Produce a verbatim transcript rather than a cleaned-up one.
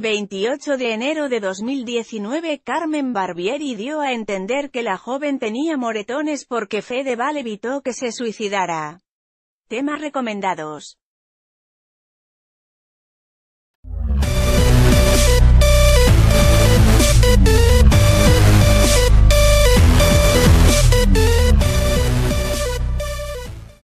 veintiocho de enero de dos mil diecinueve, Carmen Barbieri dio a entender que la joven tenía moretones porque Fedeval evitó que se suicidara. Temas recomendados.